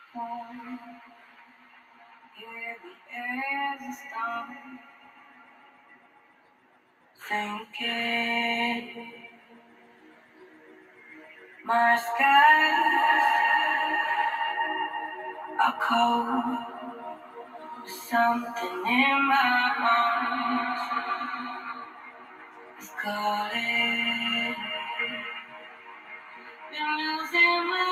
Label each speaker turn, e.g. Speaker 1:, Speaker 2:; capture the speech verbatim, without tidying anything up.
Speaker 1: Hear the air's a storm, thinking my skies are cold. Something in my arms is calling. Been losing my